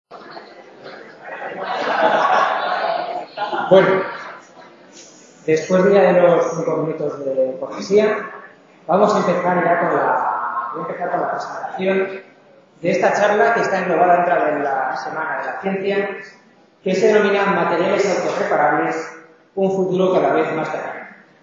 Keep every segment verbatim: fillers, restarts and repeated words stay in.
Bueno, después de, ya de los cinco minutos de cortesía, vamos a empezar ya con la, voy a empezar con la presentación de esta charla que está englobada dentro de la Semana de la Ciencia, que se denomina Materiales autorreparables, un futuro cada vez más cercano.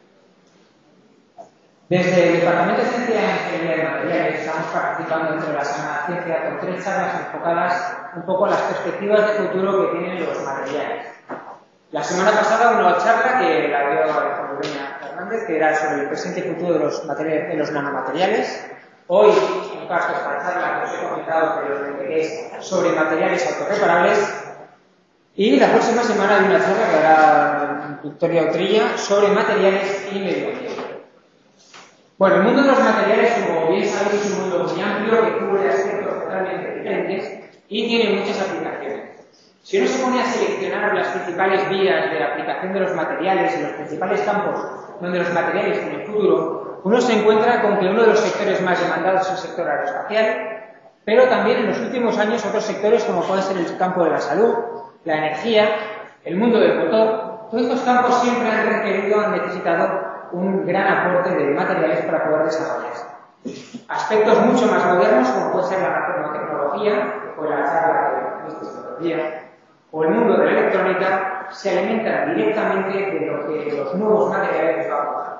Desde el Departamento de Ciencia e Ingeniería de Materiales estamos participando dentro de la Semana de la Ciencia con tres charlas enfocadas un poco a las perspectivas de futuro que tienen los materiales. La semana pasada una charla que la dio Alejandro Fernández, que era sobre el presente y futuro de los, materiales, de los nanomateriales. Hoy, en caso de esta charla que os he comentado que es sobre materiales autorreparables. Y la próxima semana hay una charla que hará Victoria Utrilla sobre materiales y medio ambiente. Bueno, el mundo de los materiales, como bien sabéis, es un mundo muy amplio que cubre aspectos totalmente diferentes y tiene muchas aplicaciones. Si uno se pone a seleccionar las principales vías de la aplicación de los materiales y los principales campos donde los materiales en el futuro, uno se encuentra con que uno de los sectores más demandados es el sector aeroespacial, pero también en los últimos años otros sectores como puede ser el campo de la salud, la energía, el mundo del motor. Todos estos campos siempre han requerido, han necesitado un gran aporte de materiales para poder desarrollarse. Aspectos mucho más modernos como puede ser la nanotecnología, que fue la charla que viste el otro día, o el mundo de la electrónica, se alimentan directamente de lo que los nuevos materiales van a aportar.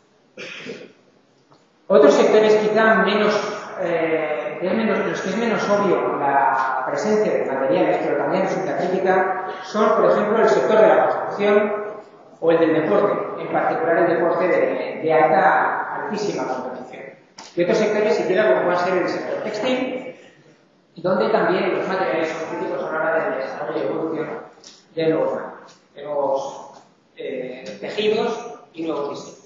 Otros sectores quizá menos, eh, es menos, los que es menos obvio la presencia de materiales, pero también resulta crítica, son, por ejemplo, el sector de la construcción o el del deporte, en particular el deporte de, de alta, altísima competición. Y otros sectores, siquiera como puede ser el sector textil, donde también los materiales son críticos a la hora del desarrollo y evolución de nuevos, de nuevos eh, tejidos y nuevos diseños.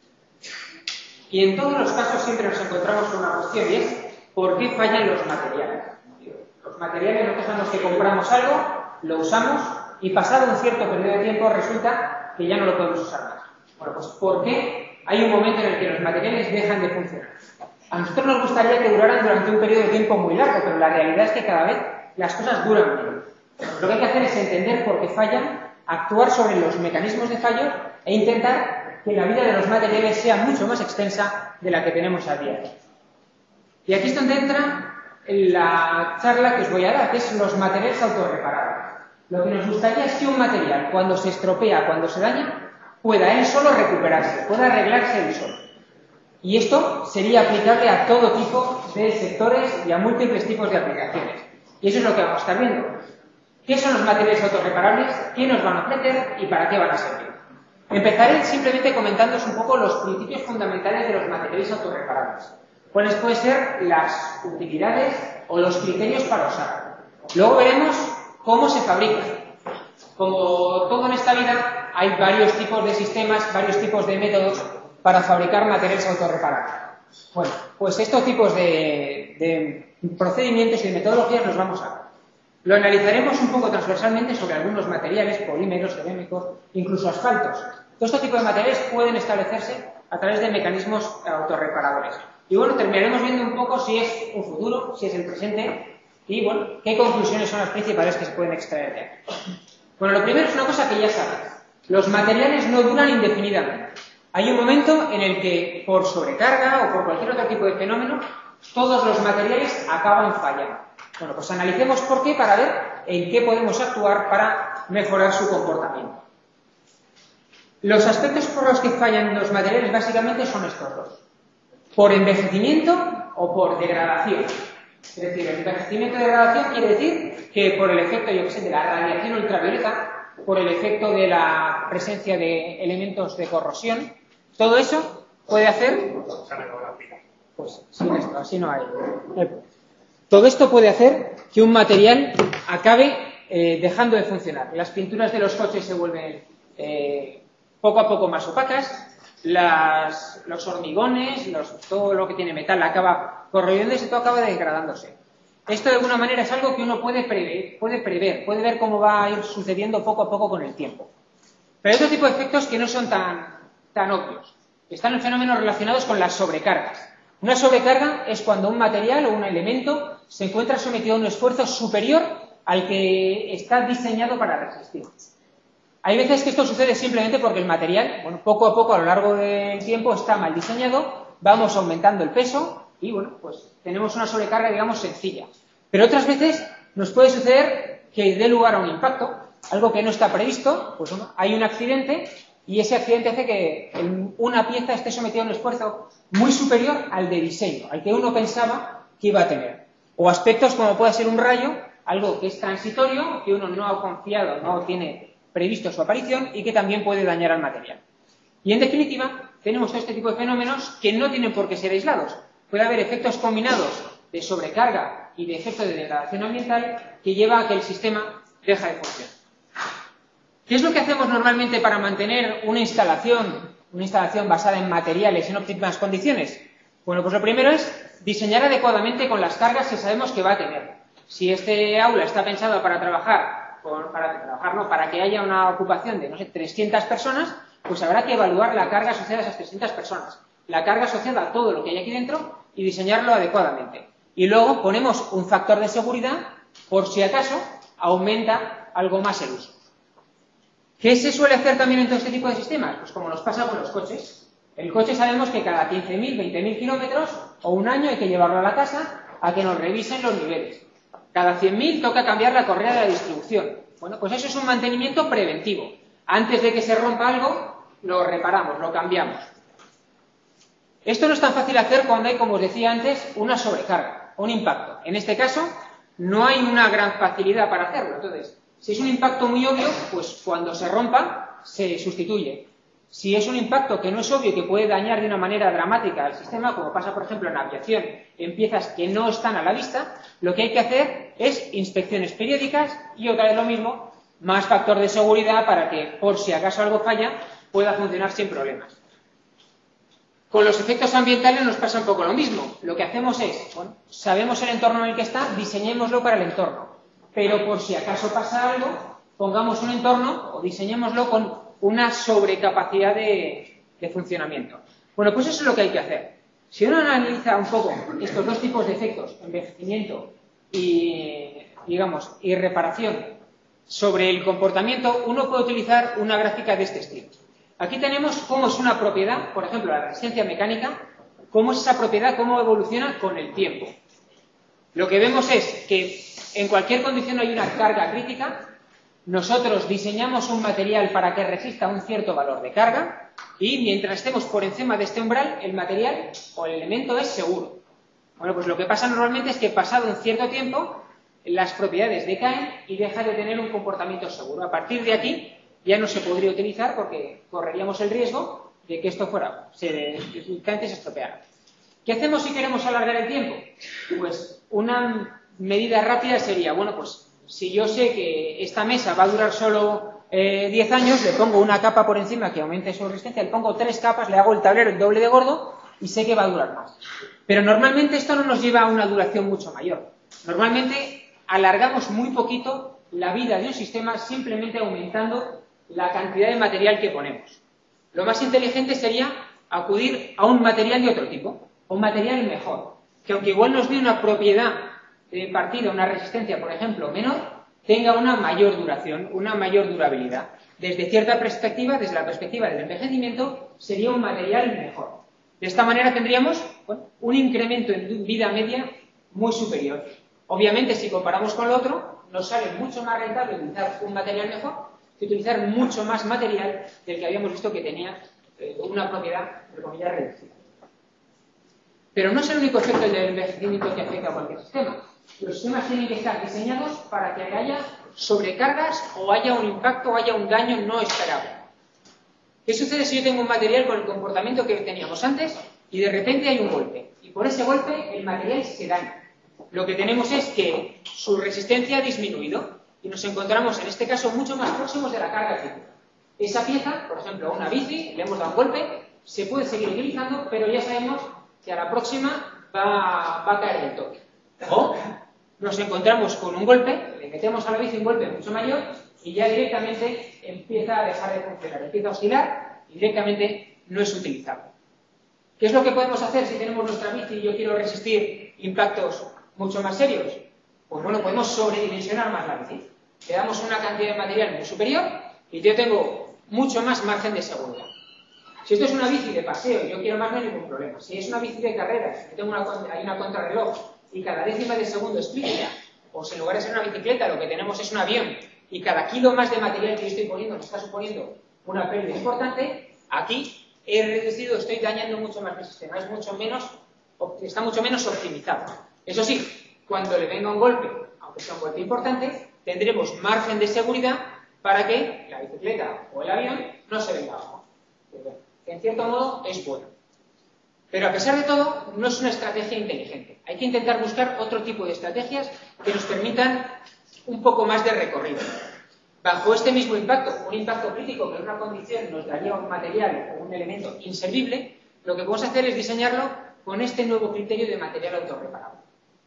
Y en todos los casos siempre nos encontramos con una cuestión y es ¿por qué fallan los materiales? Los materiales nosotros son los que compramos algo, lo usamos y pasado un cierto periodo de tiempo resulta que ya no lo podemos usar más. Bueno, pues ¿por qué hay un momento en el que los materiales dejan de funcionar? A nosotros nos gustaría que duraran durante un periodo de tiempo muy largo, pero la realidad es que cada vez las cosas duran menos. Lo que hay que hacer es entender por qué fallan, actuar sobre los mecanismos de fallo e intentar que la vida de los materiales sea mucho más extensa de la que tenemos a día de hoy. Y aquí es donde entra la charla que os voy a dar, que es los materiales autorreparables. Lo que nos gustaría es que un material, cuando se estropea, cuando se daña, pueda él solo recuperarse, pueda arreglarse él solo. Y esto sería aplicable a todo tipo de sectores y a múltiples tipos de aplicaciones. Y eso es lo que vamos a estar viendo. ¿Qué son los materiales autorreparables? ¿Qué nos van a ofrecer? ¿Y para qué van a servir? Empezaré simplemente comentándoos un poco los principios fundamentales de los materiales autorreparables. ¿Cuáles pueden ser las utilidades o los criterios para usar? Luego veremos cómo se fabrican. Como todo en esta vida, hay varios tipos de sistemas, varios tipos de métodos para fabricar materiales autorreparables. Bueno, pues estos tipos de, de procedimientos y de metodologías los vamos a ver. Lo analizaremos un poco transversalmente sobre algunos materiales, polímeros, cerámicos, incluso asfaltos. Todo este tipo de materiales pueden establecerse a través de mecanismos autorreparadores. Y bueno, terminaremos viendo un poco si es un futuro, si es el presente y bueno, qué conclusiones son las principales que se pueden extraer de aquí. Bueno, lo primero es una cosa que ya sabéis. Los materiales no duran indefinidamente. Hay un momento en el que, por sobrecarga o por cualquier otro tipo de fenómeno, todos los materiales acaban fallando. Bueno, pues analicemos por qué para ver en qué podemos actuar para mejorar su comportamiento. Los aspectos por los que fallan los materiales básicamente son estos dos. Por envejecimiento o por degradación. Es decir, el envejecimiento y degradación quiere decir que por el efecto, yo que sé, de la radiación ultravioleta, por el efecto de la presencia de elementos de corrosión, todo eso puede hacer, pues sin esto, así no hay. Todo esto puede hacer que un material acabe eh, dejando de funcionar. Las pinturas de los coches se vuelven eh, poco a poco más opacas, las, los hormigones, los, todo lo que tiene metal acaba corroyéndose y todo acaba degradándose. Esto de alguna manera es algo que uno puede prever, puede prever, puede ver cómo va a ir sucediendo poco a poco con el tiempo. Pero hay otro tipo de efectos que no son tan, tan obvios. Están en fenómenos relacionados con las sobrecargas. Una sobrecarga es cuando un material o un elemento se encuentra sometido a un esfuerzo superior al que está diseñado para resistir. Hay veces que esto sucede simplemente porque el material, bueno, poco a poco a lo largo del tiempo está mal diseñado, vamos aumentando el peso y, bueno, pues tenemos una sobrecarga, digamos, sencilla. Pero otras veces nos puede suceder que dé lugar a un impacto, algo que no está previsto, pues bueno, hay un accidente y ese accidente hace que una pieza esté sometida a un esfuerzo muy superior al de diseño, al que uno pensaba que iba a tener. O aspectos como puede ser un rayo, algo que es transitorio, que uno no ha confiado, no tiene previsto su aparición y que también puede dañar al material. Y en definitiva, tenemos todo este tipo de fenómenos que no tienen por qué ser aislados. Puede haber efectos combinados de sobrecarga y de efecto de degradación ambiental que lleva a que el sistema deje de funcionar. ¿Qué es lo que hacemos normalmente para mantener una instalación, una instalación basada en materiales en óptimas condiciones? Bueno, pues lo primero es diseñar adecuadamente con las cargas que sabemos que va a tener. Si este aula está pensado para trabajar, para trabajar no, para que haya una ocupación de, no sé, trescientas personas, pues habrá que evaluar la carga asociada a esas trescientas personas, la carga asociada a todo lo que hay aquí dentro y diseñarlo adecuadamente. Y luego ponemos un factor de seguridad por si acaso aumenta algo más el uso. ¿Qué se suele hacer también en todo este tipo de sistemas? Pues como nos pasa con los coches. El coche sabemos que cada quince mil, veinte mil kilómetros o un año hay que llevarlo a la casa a que nos revisen los niveles. Cada cien mil toca cambiar la correa de la distribución. Bueno, pues eso es un mantenimiento preventivo. Antes de que se rompa algo, lo reparamos, lo cambiamos. Esto no es tan fácil hacer cuando hay, como os decía antes, una sobrecarga, un impacto. En este caso, no hay una gran facilidad para hacerlo. Entonces, si es un impacto muy obvio, pues cuando se rompa, se sustituye. Si es un impacto que no es obvio y que puede dañar de una manera dramática al sistema, como pasa, por ejemplo, en aviación, en piezas que no están a la vista, lo que hay que hacer es inspecciones periódicas y otra vez lo mismo, más factor de seguridad para que, por si acaso algo falla, pueda funcionar sin problemas. Con los efectos ambientales nos pasa un poco lo mismo. Lo que hacemos es, bueno, sabemos el entorno en el que está, diseñémoslo para el entorno. Pero por si acaso pasa algo, pongamos un entorno o diseñémoslo con una sobrecapacidad de, de funcionamiento. Bueno, pues eso es lo que hay que hacer. Si uno analiza un poco estos dos tipos de efectos, envejecimiento y, digamos, y reparación sobre el comportamiento, uno puede utilizar una gráfica de este estilo. Aquí tenemos cómo es una propiedad, por ejemplo, la resistencia mecánica, cómo es esa propiedad, cómo evoluciona con el tiempo. Lo que vemos es que en cualquier condición hay una carga crítica. Nosotros diseñamos un material para que resista un cierto valor de carga y mientras estemos por encima de este umbral, el material o el elemento es seguro. Bueno, pues lo que pasa normalmente es que pasado un cierto tiempo, las propiedades decaen y deja de tener un comportamiento seguro. A partir de aquí ya no se podría utilizar porque correríamos el riesgo de que esto fuera, se, se estropeara. ¿Qué hacemos si queremos alargar el tiempo? Pues una medida rápida sería, bueno, pues si yo sé que esta mesa va a durar solo eh, diez años, le pongo una capa por encima que aumente su resistencia, le pongo tres capas, le hago el tablero el doble de gordo y sé que va a durar más. Pero normalmente esto no nos lleva a una duración mucho mayor. Normalmente alargamos muy poquito la vida de un sistema simplemente aumentando la cantidad de material que ponemos. Lo más inteligente sería acudir a un material de otro tipo, a un material mejor, que aunque igual nos dé una propiedad de partida, una resistencia, por ejemplo, menor, tenga una mayor duración, una mayor durabilidad. Desde cierta perspectiva, desde la perspectiva del envejecimiento, sería un material mejor. De esta manera tendríamos, bueno, un incremento en vida media muy superior. Obviamente, si comparamos con lo otro, nos sale mucho más rentable utilizar un material mejor que utilizar mucho más material del que habíamos visto que tenía eh, una propiedad, entre comillas, reducida. Pero no es el único efecto del envejecimiento que afecta a cualquier sistema. Los sistemas tienen que estar diseñados para que haya sobrecargas o haya un impacto o haya un daño no esperado. ¿Qué sucede si yo tengo un material con el comportamiento que teníamos antes y de repente hay un golpe? Y por ese golpe el material se daña. Lo que tenemos es que su resistencia ha disminuido y nos encontramos en este caso mucho más próximos de la carga crítica. Esa pieza, por ejemplo, una bici, le hemos dado un golpe, se puede seguir utilizando, pero ya sabemos que a la próxima va, va a caer del toque. O nos encontramos con un golpe, le metemos a la bici un golpe mucho mayor y ya directamente empieza a dejar de funcionar, empieza a oscilar y directamente no es utilizable. ¿Qué es lo que podemos hacer si tenemos nuestra bici y yo quiero resistir impactos mucho más serios? Pues bueno, podemos sobredimensionar más la bici. Le damos una cantidad de material muy superior y yo tengo mucho más margen de seguridad. Si esto es una bici de paseo y yo quiero más, no hay ningún problema. Si es una bici de carreras, tengo una, hay una contrarreloj y cada décima de segundo es crítica, o si en lugar de ser una bicicleta lo que tenemos es un avión y cada kilo más de material que yo estoy poniendo me está suponiendo una pérdida importante, aquí he reducido, estoy dañando mucho más mi sistema, es mucho menos, está mucho menos optimizado. Eso sí, cuando le venga un golpe, aunque sea un golpe importante, tendremos margen de seguridad para que la bicicleta o el avión no se venga abajo. Que en cierto modo es bueno. Pero a pesar de todo, no es una estrategia inteligente. Hay que intentar buscar otro tipo de estrategias que nos permitan un poco más de recorrido. Bajo este mismo impacto, un impacto crítico que en una condición nos daría un material o un elemento inservible, lo que podemos hacer es diseñarlo con este nuevo criterio de material autorreparable.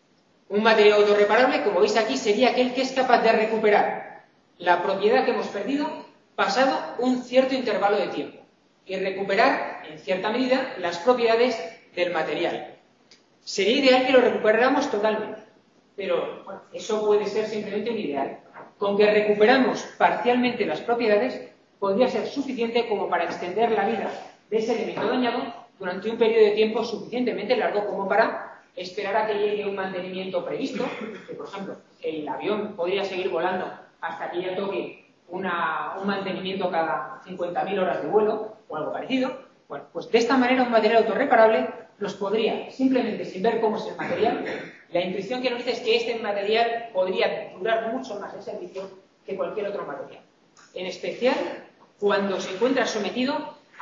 Un material autorreparable, como veis aquí, sería aquel que es capaz de recuperar la propiedad que hemos perdido pasado un cierto intervalo de tiempo y recuperar, en cierta medida, las propiedades del material. Sería ideal que lo recuperáramos totalmente, pero bueno, eso puede ser simplemente un ideal. Con que recuperamos parcialmente las propiedades, podría ser suficiente como para extender la vida de ese elemento dañado durante un periodo de tiempo suficientemente largo como para esperar a que llegue un mantenimiento previsto, que por ejemplo, el avión podría seguir volando hasta que ya toque una, un mantenimiento cada cincuenta mil horas de vuelo, o algo parecido. Bueno, pues de esta manera un material autorreparable nos podría, simplemente sin ver cómo es el material, la intuición que nos dice es que este material podría durar mucho más el servicio que cualquier otro material. En especial cuando se encuentra sometido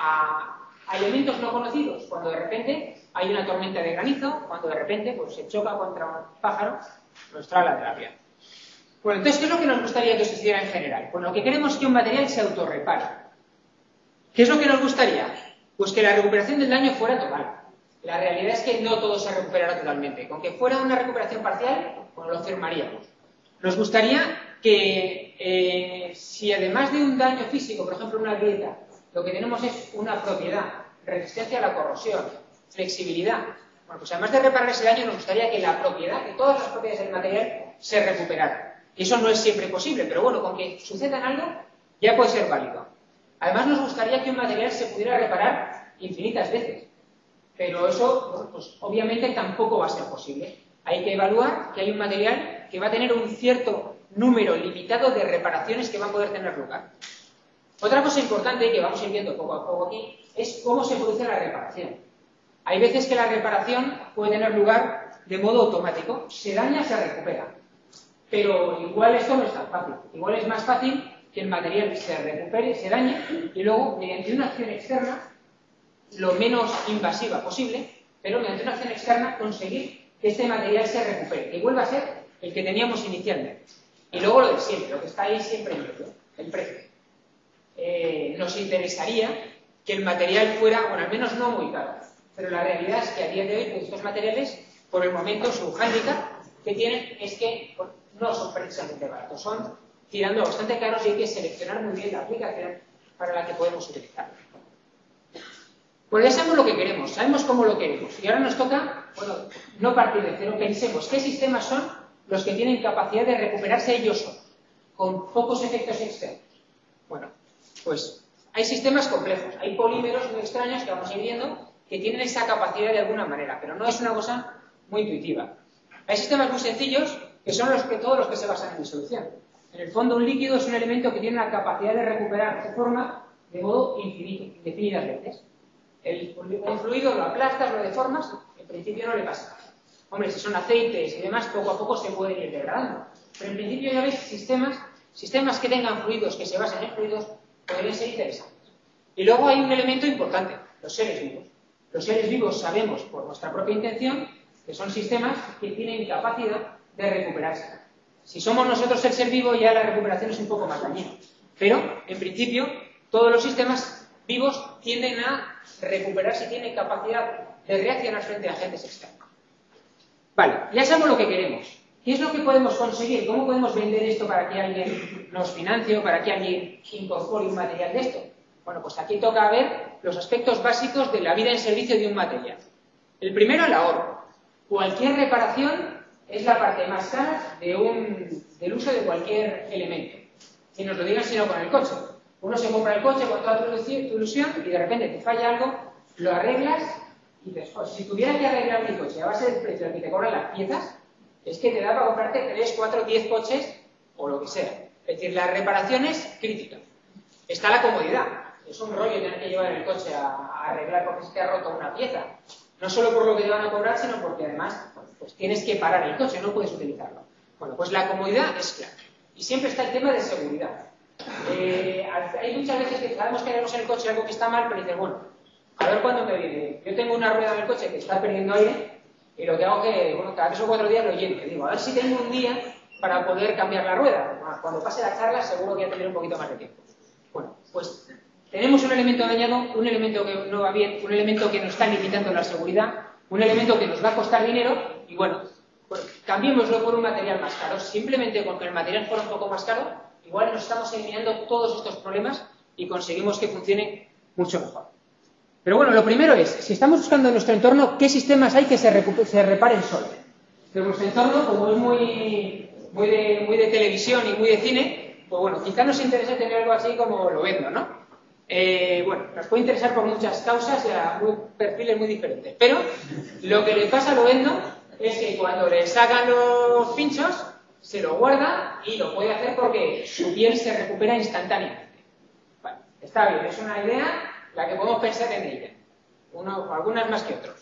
a, a elementos no conocidos, cuando de repente hay una tormenta de granizo, cuando de repente pues, se choca contra un pájaro, nos trala del avión. Bueno, entonces, ¿qué es lo que nos gustaría que sucediera en general? Pues lo que queremos es que un material se autorrepare. ¿Qué es lo que nos gustaría? Pues que la recuperación del daño fuera total. La realidad es que no todo se recuperará totalmente. Con que fuera una recuperación parcial, pues lo firmaríamos. Nos gustaría que, eh, si además de un daño físico, por ejemplo una grieta, lo que tenemos es una propiedad, resistencia a la corrosión, flexibilidad. Bueno, pues además de reparar ese daño, nos gustaría que la propiedad, que todas las propiedades del material se recuperaran. Y eso no es siempre posible, pero bueno, con que suceda en algo, ya puede ser válido. Además, nos gustaría que un material se pudiera reparar infinitas veces. Pero eso, bueno, pues obviamente tampoco va a ser posible. Hay que evaluar que hay un material que va a tener un cierto número limitado de reparaciones que van a poder tener lugar. Otra cosa importante que vamos a ir viendo poco a poco aquí es cómo se produce la reparación. Hay veces que la reparación puede tener lugar de modo automático. Se daña, se recupera. Pero igual esto no es tan fácil. Igual es más fácil que el material se recupere, se dañe y luego, mediante una acción externa, lo menos invasiva posible, pero mediante una acción externa conseguir que este material se recupere, que vuelva a ser el que teníamos inicialmente. Y luego lo de siempre, lo que está ahí siempre en medio, el precio. Eh, nos interesaría que el material fuera, bueno, al menos no muy caro, pero la realidad es que a día de hoy pues, estos materiales, por el momento, su hándicap que tienen es que pues, no son precisamente baratos, son tirando bastante caros y hay que seleccionar muy bien la aplicación para la que podemos utilizarlo. Pues ya sabemos lo que queremos, sabemos cómo lo queremos. Y ahora nos toca, bueno, no partir de cero, pensemos qué sistemas son los que tienen capacidad de recuperarse ellos solos, con pocos efectos externos. Bueno, pues hay sistemas complejos, hay polímeros muy extraños que vamos a ir viendo que tienen esa capacidad de alguna manera, pero no es una cosa muy intuitiva. Hay sistemas muy sencillos que son los que, todos los que se basan en disolución. En el fondo, un líquido es un elemento que tiene la capacidad de recuperar su forma de modo infinito, indefinidas veces. El, el fluido lo aplastas, lo deformas, en principio no le pasa nada. Hombre, si son aceites y demás, poco a poco se pueden ir degradando. Pero en principio ya veis sistemas, sistemas que tengan fluidos, que se basen en fluidos, podrían ser interesantes. Y luego hay un elemento importante, los seres vivos. Los seres vivos sabemos, por nuestra propia intención, que son sistemas que tienen capacidad de recuperarse. Si somos nosotros el ser vivo, ya la recuperación es un poco más dañina. Pero, en principio, todos los sistemas vivos tienden a recuperarse, tienen capacidad de reaccionar frente a agentes externos. Vale, ya sabemos lo que queremos. ¿Qué es lo que podemos conseguir? ¿Cómo podemos vender esto para que alguien nos financie o para que alguien incorpore un material de esto? Bueno, pues aquí toca ver los aspectos básicos de la vida en servicio de un material. El primero, el ahorro. Cualquier reparación es la parte más cara de un, del uso de cualquier elemento. Y nos lo digan sino con el coche. Uno se compra el coche con toda tu ilusión y de repente te falla algo, lo arreglas y dices, oh, si tuviera que arreglar mi coche a base del precio al que te cobran las piezas, es que te da para comprarte tres, cuatro, diez coches o lo que sea. Es decir, la reparación es crítica. Está la comodidad. Es un rollo tener que llevar el coche a, a arreglar porque se te ha roto una pieza. No solo por lo que te van a cobrar, sino porque además pues, tienes que parar el coche, no puedes utilizarlo. Bueno, pues la comodidad es clave. Y siempre está el tema de seguridad. Eh, hay muchas veces que sabemos que tenemos en el coche algo que está mal, pero dices, bueno, a ver cuándo me viene. Yo tengo una rueda en el coche que está perdiendo aire y lo que hago es que, bueno, cada tres o cuatro días lo lleno. Y digo, a ver si tengo un día para poder cambiar la rueda. Cuando pase la charla seguro que ya tendré un poquito más de tiempo. Bueno, pues tenemos un elemento dañado, un elemento que no va bien, un elemento que nos está limitando la seguridad, un elemento que nos va a costar dinero y bueno, pues cambiémoslo por un material más caro. Simplemente con que el material fuera un poco más caro, igual nos estamos eliminando todos estos problemas y conseguimos que funcione mucho mejor. Pero bueno, lo primero es, si estamos buscando en nuestro entorno, ¿qué sistemas hay que se, se reparen solos? En nuestro entorno, como es muy, muy, de, muy de televisión y muy de cine, pues bueno, quizá nos interese tener algo así como Lovendo, ¿no? Eh, bueno, nos puede interesar por muchas causas y a muy, perfiles muy diferentes. Pero lo que le pasa a Lovendo es que cuando le sacan los pinchos, se lo guarda y lo puede hacer porque su piel se recupera instantáneamente. Bueno, está bien, es una idea la que podemos pensar en ella. Uno, algunas más que otros.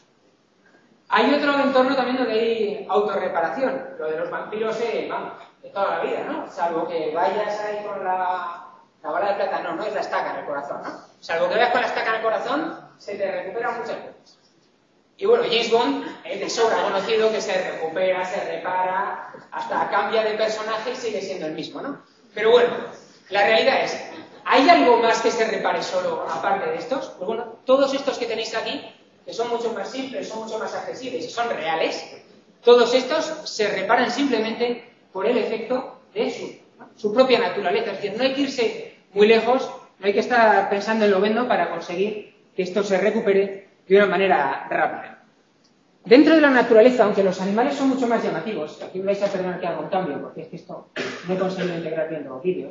Hay otro entorno también donde hay autorreparación. Lo de los vampiros, eh, vamos, de toda la vida, ¿no? Salvo que vayas ahí con la... La bala de plata no, no es la estaca en el corazón, ¿no? Salvo que vayas con la estaca en el corazón, se te recuperan muchas cosas. Y bueno, James Bond es de sobra conocido que se recupera, se repara, hasta cambia de personaje y sigue siendo el mismo, ¿no? Pero bueno, la realidad es, ¿hay algo más que se repare solo aparte de estos? Pues bueno, todos estos que tenéis aquí, que son mucho más simples, son mucho más accesibles y son reales, todos estos se reparan simplemente por el efecto de su, ¿no? su propia naturaleza. Es decir, no hay que irse muy lejos, no hay que estar pensando en Lovendo para conseguir que esto se recupere de una manera rápida. Dentro de la naturaleza, aunque los animales son mucho más llamativos, aquí me vais a perdonar que haga un cambio, porque es que esto no he conseguido integrar bien los vídeos.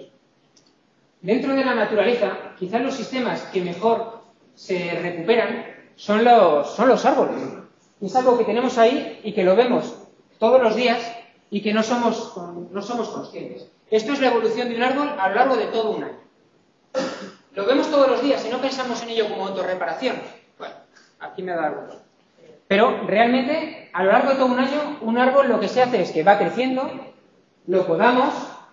Dentro de la naturaleza, quizás los sistemas que mejor se recuperan son los, son los árboles. Y es algo que tenemos ahí y que lo vemos todos los días y que no somos, no somos conscientes. Esto es la evolución de un árbol a lo largo de todo un año. Lo vemos todos los días y no pensamos en ello como autorreparación. Bueno, aquí me da algo. Pero realmente, a lo largo de todo un año, un árbol lo que se hace es que va creciendo, lo podamos.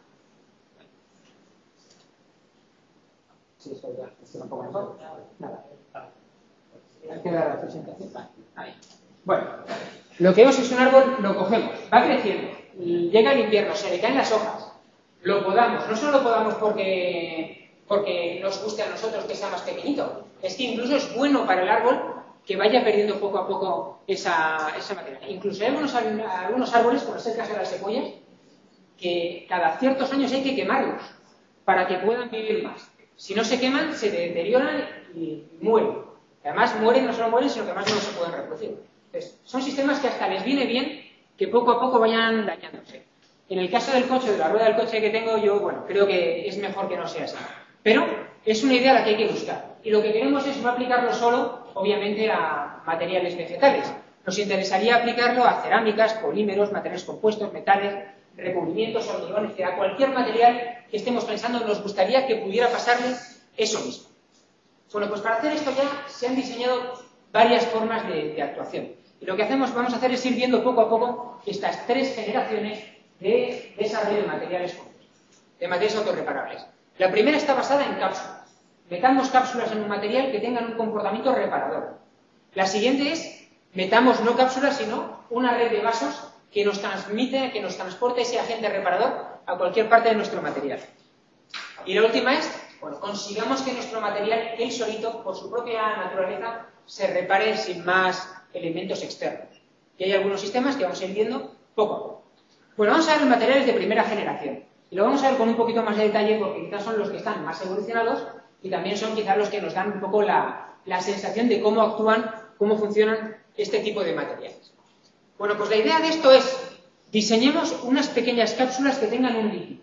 Sí, esto ya, esto un poco mejor. Nada. Hay que dar la presentación. Ahí. Bueno, lo que vemos es un árbol, lo cogemos, va creciendo, y llega el invierno, se le caen las hojas, lo podamos. No solo lo podamos porque, porque nos guste a nosotros que sea más pequeñito, es que incluso es bueno para el árbol que vaya perdiendo poco a poco esa, esa materia. Incluso hay algunos, algunos árboles, como es el caso de las secuoyas, que cada ciertos años hay que quemarlos para que puedan vivir más. Si no se queman, se deterioran y mueren. Además, mueren, no solo mueren, sino que además no se pueden reproducir. Entonces, son sistemas que hasta les viene bien que poco a poco vayan dañándose. En el caso del coche, de la rueda del coche que tengo, yo, bueno, creo que es mejor que no sea así. Pero es una idea a la que hay que buscar. Y lo que queremos es no aplicarlo solo, obviamente, a materiales vegetales. Nos interesaría aplicarlo a cerámicas, polímeros, materiales compuestos, metales, recubrimientos, hormigón, etcétera. Cualquier material que estemos pensando, nos gustaría que pudiera pasarle eso mismo. Bueno, pues para hacer esto ya se han diseñado varias formas de, de actuación. Y lo que hacemos, vamos a hacer es ir viendo poco a poco estas tres generaciones de desarrollo de materiales compuestos, de materiales autorreparables. La primera está basada en cápsulas. Metamos cápsulas en un material que tengan un comportamiento reparador. La siguiente es, metamos no cápsulas, sino una red de vasos que nos transmite, que nos transporte ese agente reparador a cualquier parte de nuestro material. Y la última es, bueno, consigamos que nuestro material, él solito, por su propia naturaleza, se repare sin más elementos externos. Y hay algunos sistemas que vamos a ir viendo poco a poco. Bueno, vamos a ver los materiales de primera generación. Y lo vamos a ver con un poquito más de detalle porque quizás son los que están más evolucionados y también son quizás los que nos dan un poco la, la sensación de cómo actúan, cómo funcionan este tipo de materiales. Bueno, pues la idea de esto es, Diseñemos unas pequeñas cápsulas que tengan un líquido.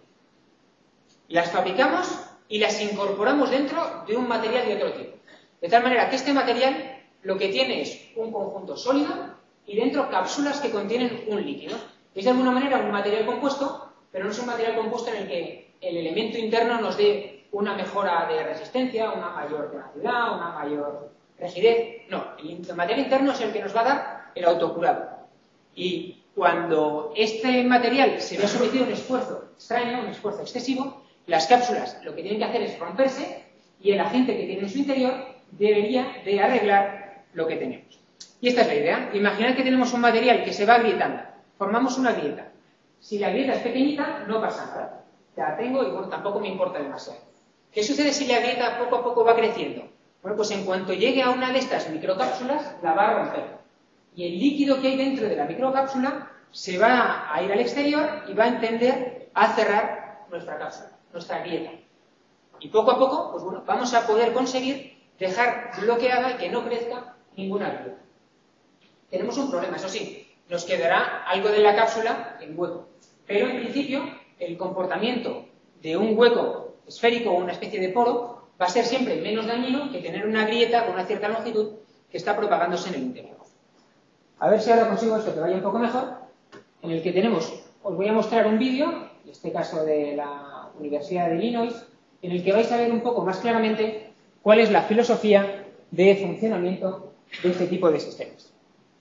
Las fabricamos y las incorporamos dentro de un material de otro tipo. De tal manera que este material lo que tiene es un conjunto sólido y dentro cápsulas que contienen un líquido. Es de alguna manera un material compuesto, pero no es un material compuesto en el que el elemento interno nos dé una mejora de resistencia, una mayor tenacidad, una mayor rigidez. No, el material interno es el que nos va a dar el autocurado. Y cuando este material se ve sometido a un esfuerzo extraño, un esfuerzo excesivo, las cápsulas lo que tienen que hacer es romperse y el agente que tiene en su interior debería de arreglar lo que tenemos. Y esta es la idea. Imaginad que tenemos un material que se va agrietando. Formamos una grieta. Si la grieta es pequeñita, no pasa nada. La tengo y bueno, tampoco me importa demasiado. ¿Qué sucede si la grieta poco a poco va creciendo? Bueno, pues en cuanto llegue a una de estas microcápsulas, la va a romper. Y el líquido que hay dentro de la microcápsula se va a ir al exterior y va a tender a cerrar nuestra cápsula, nuestra grieta. Y poco a poco, pues bueno, vamos a poder conseguir dejar bloqueada y que no crezca ninguna grieta. Tenemos un problema, eso sí, nos quedará algo de la cápsula en hueco. Pero en principio, el comportamiento de un hueco esférico o una especie de poro va a ser siempre menos dañino que tener una grieta con una cierta longitud que está propagándose en el interior. A ver si ahora consigo esto que vaya un poco mejor, en el que tenemos, os voy a mostrar un vídeo, en este caso de la Universidad de Illinois, en el que vais a ver un poco más claramente cuál es la filosofía de funcionamiento de este tipo de sistemas.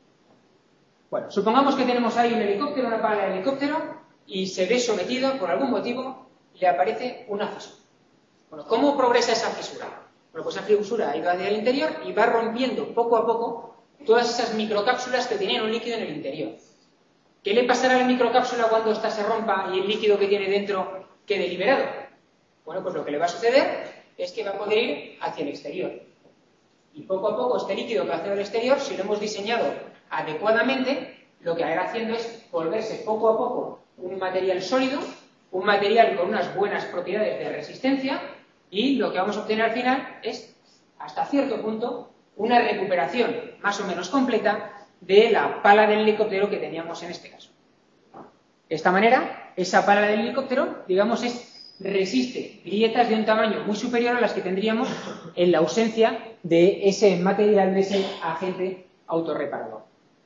Bueno, supongamos que tenemos ahí un helicóptero, una pala de helicóptero, y se ve sometido, por algún motivo, le aparece una fisura. Bueno, ¿cómo progresa esa fisura? Bueno, pues esa fisura ha ido hacia el interior y va rompiendo poco a poco todas esas microcápsulas que tenían un líquido en el interior. ¿Qué le pasará a la microcápsula cuando ésta se rompa y el líquido que tiene dentro quede liberado? Bueno, pues lo que le va a suceder es que va a poder ir hacia el exterior. Y poco a poco este líquido que va hacia el exterior, si lo hemos diseñado adecuadamente, lo que hará haciendo es volverse poco a poco un material sólido, un material con unas buenas propiedades de resistencia, y lo que vamos a obtener al final es, hasta cierto punto, una recuperación más o menos completa de la pala del helicóptero que teníamos en este caso. De esta manera, esa pala del helicóptero, digamos, es, resiste grietas de un tamaño muy superior a las que tendríamos en la ausencia de ese material, de ese agente autorreparador.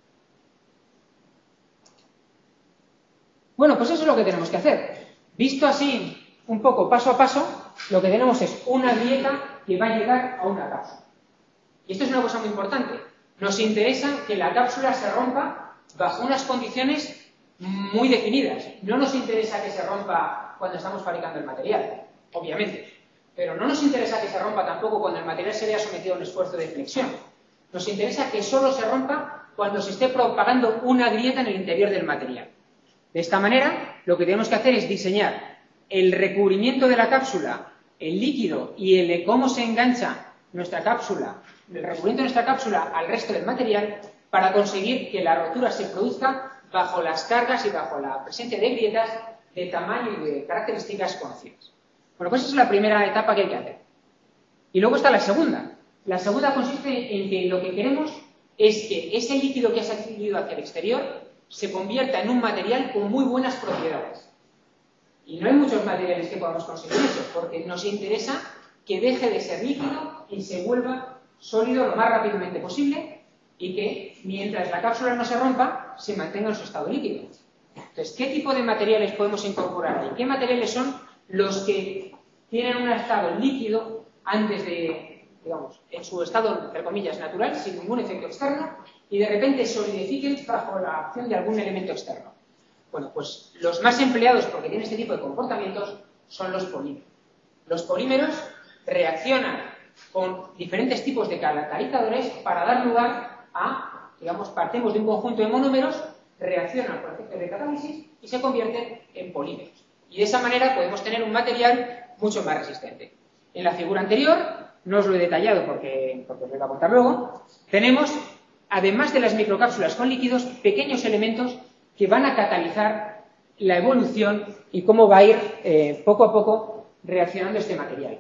Bueno, pues eso es lo que tenemos que hacer. Visto así, un poco paso a paso, lo que tenemos es una grieta que va a llegar a una cápsula. Y esto es una cosa muy importante. Nos interesa que la cápsula se rompa bajo unas condiciones muy definidas. No nos interesa que se rompa cuando estamos fabricando el material, obviamente. Pero no nos interesa que se rompa tampoco cuando el material se vea sometido a un esfuerzo de flexión. Nos interesa que solo se rompa cuando se esté propagando una grieta en el interior del material. De esta manera, lo que tenemos que hacer es diseñar el recubrimiento de la cápsula, el líquido y el de cómo se engancha nuestra cápsula, el recubrimiento de nuestra cápsula al resto del material para conseguir que la rotura se produzca bajo las cargas y bajo la presencia de grietas de tamaño y de características conocidas. Bueno, pues esa es la primera etapa que hay que hacer. Y luego está la segunda. La segunda consiste en que lo que queremos es que ese líquido que ha salido hacia el exterior se convierta en un material con muy buenas propiedades. Y no hay muchos materiales que podamos conseguir eso, porque nos interesa que deje de ser líquido y se vuelva sólido lo más rápidamente posible y que, mientras la cápsula no se rompa, se mantenga en su estado líquido. Entonces, ¿qué tipo de materiales podemos incorporar ahí? ¿Qué materiales son los que tienen un estado líquido antes de, digamos, en su estado, entre comillas, natural, sin ningún efecto externo, y de repente solidifiquen bajo la acción de algún elemento externo? Bueno, pues los más empleados, porque tienen este tipo de comportamientos, son los polímeros. Los polímeros reaccionan con diferentes tipos de catalizadores para dar lugar a, digamos, partimos de un conjunto de monómeros, reaccionan por efecto de catálisis y se convierten en polímeros. Y de esa manera podemos tener un material mucho más resistente. En la figura anterior, no os lo he detallado porque, porque os lo voy a contar luego, tenemos, además de las microcápsulas con líquidos, pequeños elementos que van a catalizar la evolución y cómo va a ir eh, poco a poco reaccionando este material.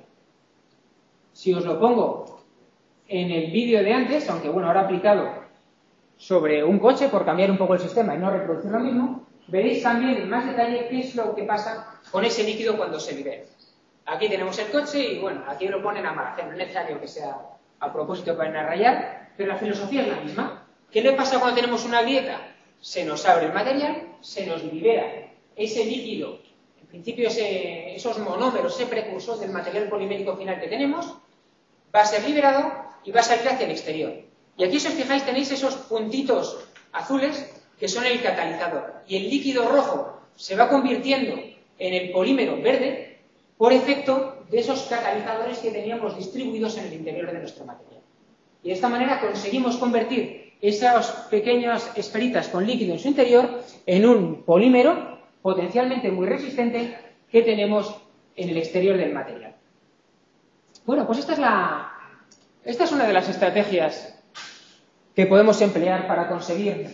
Si os lo pongo en el vídeo de antes, aunque bueno, ahora aplicado sobre un coche por cambiar un poco el sistema y no reproducir lo mismo, veréis también en más detalle qué es lo que pasa con ese líquido cuando se libera. Aquí tenemos el coche y, bueno, aquí lo ponen a almacén, no es necesario que sea a propósito para rayar, pero la filosofía es la misma. ¿Qué le pasa cuando tenemos una grieta? Se nos abre el material, se nos libera ese líquido, en principio ese, esos monómeros, ese precursor del material polimérico final que tenemos, va a ser liberado y va a salir hacia el exterior. Y aquí, si os fijáis, tenéis esos puntitos azules que son el catalizador. Y el líquido rojo se va convirtiendo en el polímero verde por efecto de esos catalizadores que teníamos distribuidos en el interior de nuestro material. Y de esta manera conseguimos convertir esas pequeñas esferitas con líquido en su interior en un polímero potencialmente muy resistente que tenemos en el exterior del material. Bueno, pues esta es, la, esta es una de las estrategias que podemos emplear para conseguir,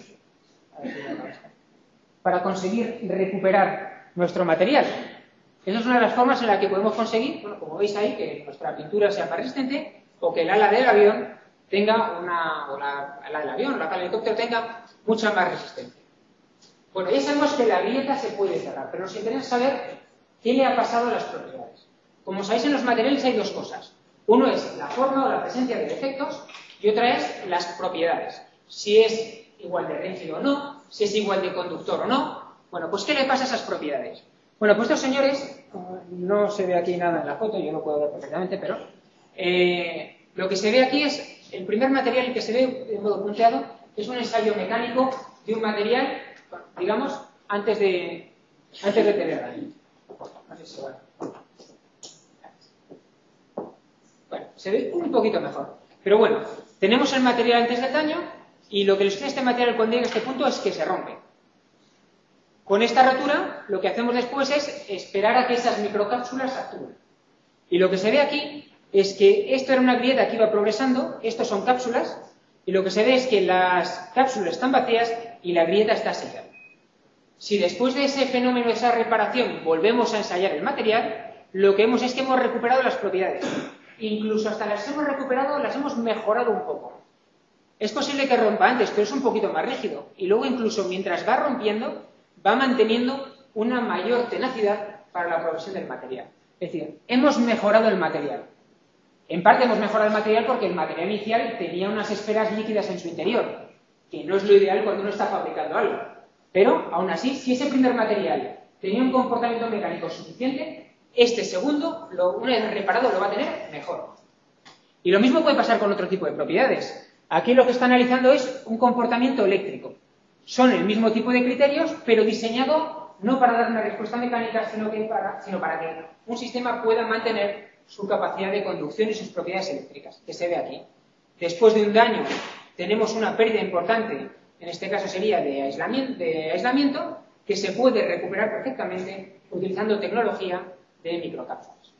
para conseguir recuperar nuestro material. Esa es una de las formas en las que podemos conseguir, bueno, como veis ahí, que nuestra pintura sea más resistente o que el ala del avión tenga una, o la ala del avión o la ala del helicóptero tenga mucha más resistencia. Bueno, ya sabemos que la grieta se puede cerrar, pero nos interesa saber qué le ha pasado a las propiedades. Como sabéis, en los materiales hay dos cosas. Uno es la forma o la presencia de defectos y otra es las propiedades. Si es igual de rígido o no, si es igual de conductor o no. Bueno, pues ¿qué le pasa a esas propiedades? Bueno, pues estos señores, no se ve aquí nada en la foto, yo lo puedo ver perfectamente, pero eh, lo que se ve aquí es el primer material que se ve de modo punteado, es un ensayo mecánico de un material, digamos, antes de, antes de tener daño. No sé si vale. Bueno, se ve un poquito mejor. Pero bueno, tenemos el material antes del daño y lo que le sucede a este material cuando llega a este punto es que se rompe. Con esta rotura, lo que hacemos después es esperar a que esas microcápsulas actúen. Y lo que se ve aquí es que esto era una grieta que iba progresando, estos son cápsulas, y lo que se ve es que las cápsulas están vacías y la grieta está sellada. Si después de ese fenómeno, de esa reparación, volvemos a ensayar el material, lo que vemos es que hemos recuperado las propiedades. Incluso hasta las hemos recuperado, las hemos mejorado un poco. Es posible que rompa antes, pero es un poquito más rígido. Y luego, incluso mientras va rompiendo, va manteniendo una mayor tenacidad para la progresión del material. Es decir, hemos mejorado el material. En parte hemos mejorado el material porque el material inicial tenía unas esferas líquidas en su interior, que no es lo ideal cuando uno está fabricando algo. Pero, aún así, si ese primer material tenía un comportamiento mecánico suficiente, este segundo, lo, una vez reparado, lo va a tener mejor. Y lo mismo puede pasar con otro tipo de propiedades. Aquí lo que está analizando es un comportamiento eléctrico. Son el mismo tipo de criterios, pero diseñado no para dar una respuesta mecánica, sino, que para, sino para que un sistema pueda mantener su capacidad de conducción y sus propiedades eléctricas, que se ve aquí. Después de un daño, tenemos una pérdida importante, en este caso sería de aislamiento, de aislamiento que se puede recuperar perfectamente utilizando tecnología de microcápsulas.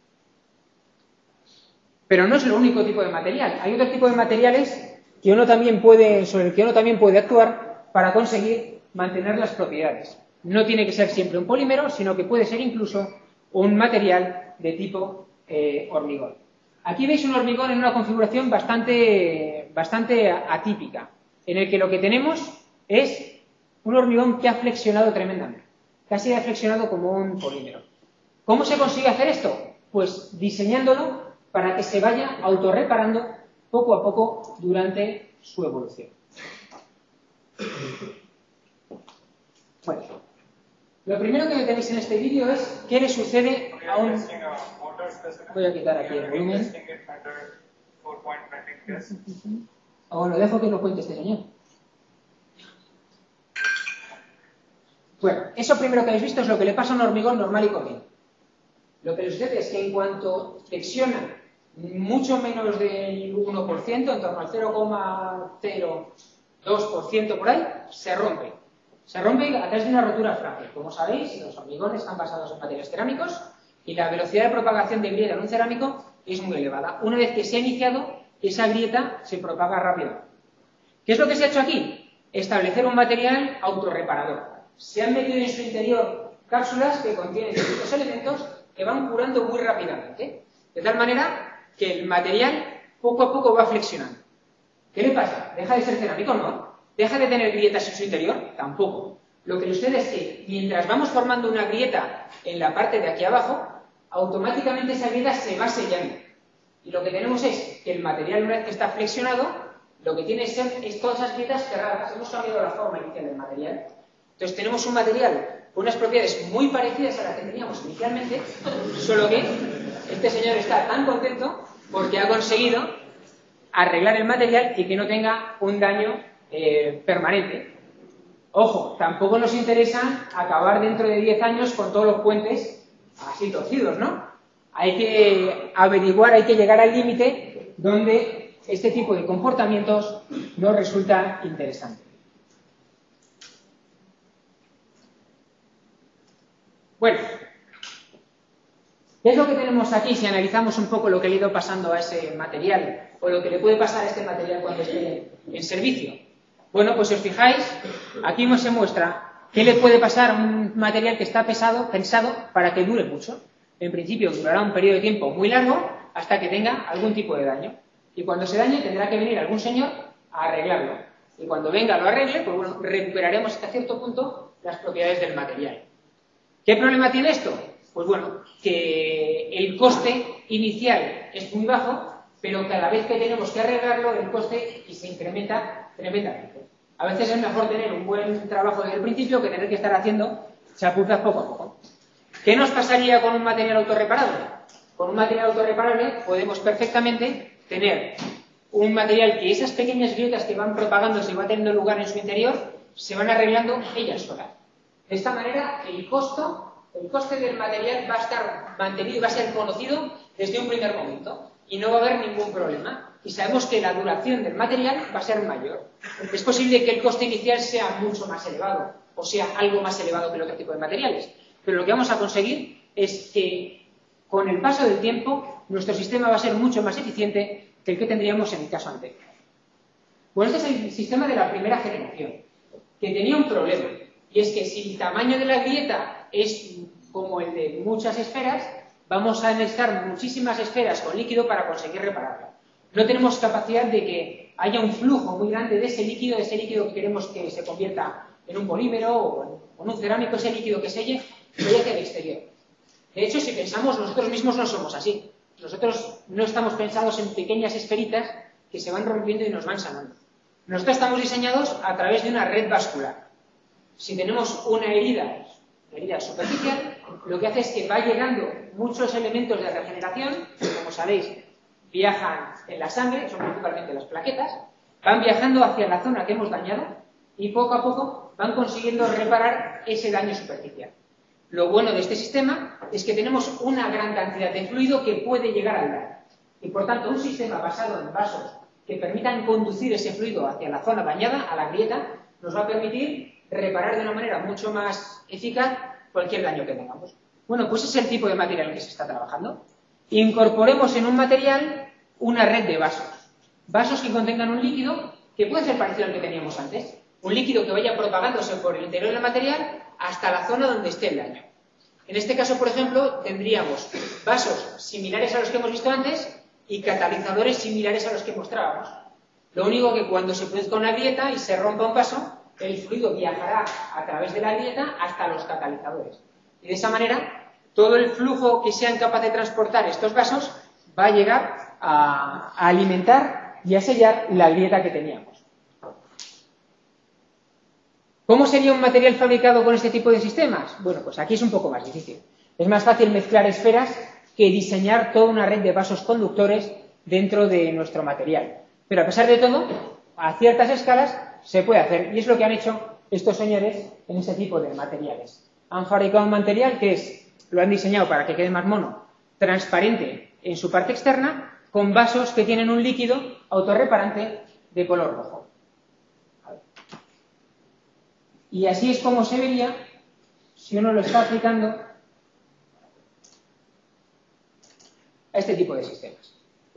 Pero no es el único tipo de material. Hay otro tipo de materiales que uno también puede, sobre el que uno también puede actuar para conseguir mantener las propiedades. No tiene que ser siempre un polímero, sino que puede ser incluso un material de tipo eh, hormigón. Aquí veis un hormigón en una configuración bastante, bastante atípica, en el que lo que tenemos es un hormigón que ha flexionado tremendamente, casi ha flexionado como un polímero. ¿Cómo se consigue hacer esto? Pues diseñándolo para que se vaya autorreparando poco a poco durante su evolución. Bueno, lo primero que tenéis en este vídeo es qué le sucede a un... Voy a quitar aquí el volumen. O lo dejo que lo cuente este señor. Bueno, eso primero que habéis visto es lo que le pasa a un hormigón normal y corriente. Lo que le sucede es que en cuanto flexiona mucho menos del uno por ciento, en torno al cero coma cero dos por ciento por ahí, se rompe. Se rompe a través de una rotura frágil. Como sabéis, los hormigones están basados en materiales cerámicos y la velocidad de propagación de grieta en un cerámico es muy elevada. Una vez que se ha iniciado, esa grieta se propaga rápido. ¿Qué es lo que se ha hecho aquí? Establecer un material autorreparador. Se han metido en su interior cápsulas que contienen distintos elementos que van curando muy rápidamente, de tal manera que el material poco a poco va flexionando. ¿Qué le pasa? ¿Deja de ser cerámico? No. ¿Deja de tener grietas en su interior? Tampoco. lo que sucede es que mientras vamos formando una grieta en la parte de aquí abajo, automáticamente esa grieta se va sellando. Y lo que tenemos es que el material, una vez que está flexionado, lo que tiene es, es todas esas grietas cerradas. Hemos cambiado la forma inicial del material. Entonces tenemos un material con unas propiedades muy parecidas a las que teníamos inicialmente, solo que este señor está tan contento porque ha conseguido arreglar el material y que no tenga un daño eh, permanente. Ojo, tampoco nos interesa acabar dentro de diez años con todos los puentes así torcidos, ¿no? Hay que averiguar, hay que llegar al límite donde este tipo de comportamientos nos resulta interesante. Bueno, ¿qué es lo que tenemos aquí si analizamos un poco lo que le ha ido pasando a ese material o lo que le puede pasar a este material cuando esté en servicio? Bueno, pues si os fijáis, aquí se muestra qué le puede pasar a un material que está pesado, pensado para que dure mucho. En principio durará un periodo de tiempo muy largo hasta que tenga algún tipo de daño. Y cuando se dañe tendrá que venir algún señor a arreglarlo. Y cuando venga lo arregle, pues bueno, recuperaremos hasta cierto punto las propiedades del material. ¿Qué problema tiene esto? Pues bueno, que el coste inicial es muy bajo, pero cada vez que tenemos que arreglarlo, el coste se incrementa tremendamente. A veces es mejor tener un buen trabajo desde el principio que tener que estar haciendo chapuzas poco a poco. ¿Qué nos pasaría con un material autorreparable? Con un material autorreparable podemos perfectamente tener un material que esas pequeñas grietas que van propagándose y va teniendo lugar en su interior se van arreglando ellas solas. De esta manera, el costo, el coste del material va a estar mantenido y va a ser conocido desde un primer momento y no va a haber ningún problema. Y sabemos que la duración del material va a ser mayor. Es posible que el coste inicial sea mucho más elevado o sea algo más elevado que el otro tipo de materiales, pero lo que vamos a conseguir es que con el paso del tiempo nuestro sistema va a ser mucho más eficiente que el que tendríamos en el caso anterior. Bueno, este es el sistema de la primera generación, que tenía un problema. Y es que si el tamaño de la grieta es como el de muchas esferas, vamos a necesitar muchísimas esferas con líquido para conseguir repararla. No tenemos capacidad de que haya un flujo muy grande de ese líquido, de ese líquido que queremos que se convierta en un polímero o en un cerámico, ese líquido que selle, que vaya hacia el exterior. De hecho, si pensamos, nosotros mismos no somos así. Nosotros no estamos pensados en pequeñas esferitas que se van rompiendo y nos van sanando. Nosotros estamos diseñados a través de una red vascular. Si tenemos una herida, herida superficial, lo que hace es que va llegando muchos elementos de regeneración, que como sabéis, viajan en la sangre, son principalmente las plaquetas, van viajando hacia la zona que hemos dañado y poco a poco van consiguiendo reparar ese daño superficial. Lo bueno de este sistema es que tenemos una gran cantidad de fluido que puede llegar al daño. Y por tanto, un sistema basado en vasos que permitan conducir ese fluido hacia la zona dañada, a la grieta, nos va a permitir reparar de una manera mucho más eficaz cualquier daño que tengamos. Bueno, pues ese es el tipo de material que se está trabajando. Incorporemos en un material una red de vasos. Vasos que contengan un líquido que puede ser parecido al que teníamos antes. Un líquido que vaya propagándose por el interior del material hasta la zona donde esté el daño. En este caso, por ejemplo, tendríamos vasos similares a los que hemos visto antes y catalizadores similares a los que mostrábamos. Lo único que cuando se produzca una grieta y se rompa un vaso, el fluido viajará a través de la grieta hasta los catalizadores. Y de esa manera, todo el flujo que sean capaces de transportar estos vasos va a llegar a, a alimentar y a sellar la grieta que teníamos. ¿Cómo sería un material fabricado con este tipo de sistemas? Bueno, pues aquí es un poco más difícil. Es más fácil mezclar esferas que diseñar toda una red de vasos conductores dentro de nuestro material. Pero a pesar de todo, a ciertas escalas se puede hacer. Y es lo que han hecho estos señores en ese tipo de materiales. Han fabricado un material que es, lo han diseñado para que quede más mono, transparente en su parte externa, con vasos que tienen un líquido autorreparante de color rojo. Y así es como se vería si uno lo está aplicando a este tipo de sistemas.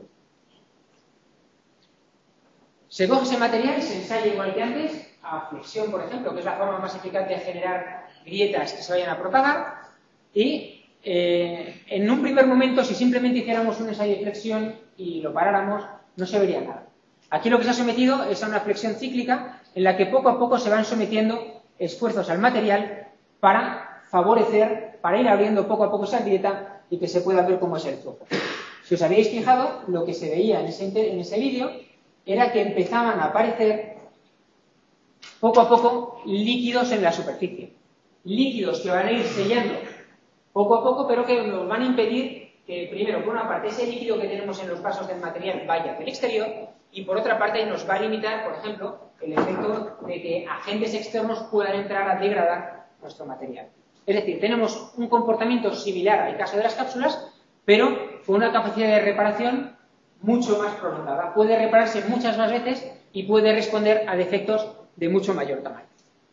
Se coge ese material y se ensaya igual que antes, a flexión, por ejemplo, que es la forma más eficaz de generar grietas que se vayan a propagar, y eh, en un primer momento, si simplemente hiciéramos un ensayo de flexión y lo paráramos, no se vería nada. Aquí lo que se ha sometido es a una flexión cíclica en la que poco a poco se van sometiendo esfuerzos al material para favorecer, para ir abriendo poco a poco esa grieta y que se pueda ver cómo es el flujo. Si os habéis fijado, lo que se veía en ese, en ese vídeo era que empezaban a aparecer poco a poco líquidos en la superficie. Líquidos que van a ir sellando poco a poco, pero que nos van a impedir que, primero, por una parte, ese líquido que tenemos en los vasos del material vaya hacia el exterior, y por otra parte nos va a limitar, por ejemplo, el efecto de que agentes externos puedan entrar a degradar nuestro material. Es decir, tenemos un comportamiento similar al caso de las cápsulas, pero con una capacidad de reparación mucho más prolongada. Puede repararse muchas más veces y puede responder a defectos de mucho mayor tamaño.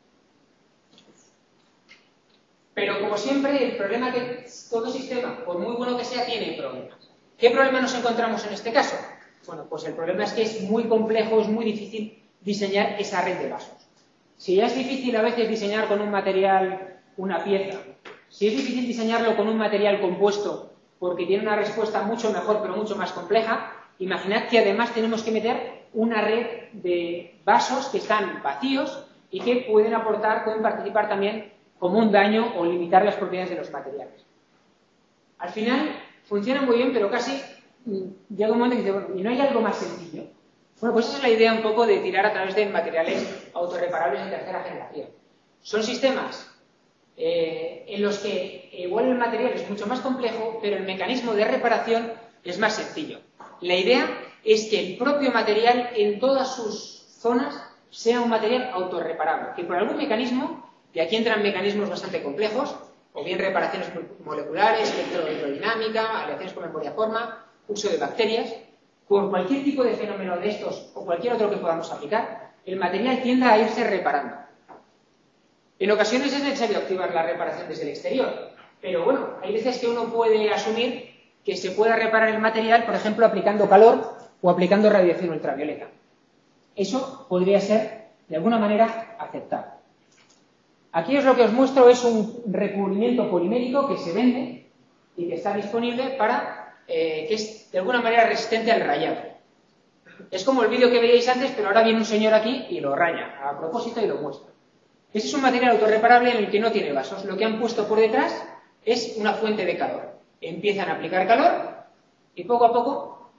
Pero, como siempre, el problema que todo sistema, por muy bueno que sea, tiene problemas. ¿Qué problema nos encontramos en este caso? Bueno, pues el problema es que es muy complejo, es muy difícil diseñar esa red de vasos. Si ya es difícil a veces diseñar con un material una pieza, si es difícil diseñarlo con un material compuesto porque tiene una respuesta mucho mejor pero mucho más compleja, imaginad que además tenemos que meter una red de vasos que están vacíos y que pueden aportar, pueden participar también como un daño o limitar las propiedades de los materiales. Al final funciona muy bien, pero casi llega un momento que dice, bueno, ¿y no hay algo más sencillo? Bueno, pues esa es la idea un poco de tirar a través de materiales autorreparables de tercera generación. Son sistemas eh, en los que igual el material es mucho más complejo, pero el mecanismo de reparación es más sencillo. La idea es que el propio material en todas sus zonas sea un material autorreparable, que por algún mecanismo, y aquí entran mecanismos bastante complejos, o bien reparaciones moleculares, electrodinamica, aleaciones con memoria-forma, uso de bacterias, por cualquier tipo de fenómeno de estos o cualquier otro que podamos aplicar, el material tienda a irse reparando. En ocasiones es necesario activar la reparación desde el exterior, pero bueno, hay veces que uno puede asumir que se pueda reparar el material, por ejemplo, aplicando calor o aplicando radiación ultravioleta. Eso podría ser, de alguna manera, aceptable. Aquí os lo que os muestro es un recubrimiento polimérico que se vende y que está disponible para, eh, que es de alguna manera resistente al rayado. Es como el vídeo que veíais antes, pero ahora viene un señor aquí y lo raya a propósito y lo muestra. Ese es un material autorreparable en el que no tiene vasos. Lo que han puesto por detrás es una fuente de calor. Empiezan a aplicar calor y poco a poco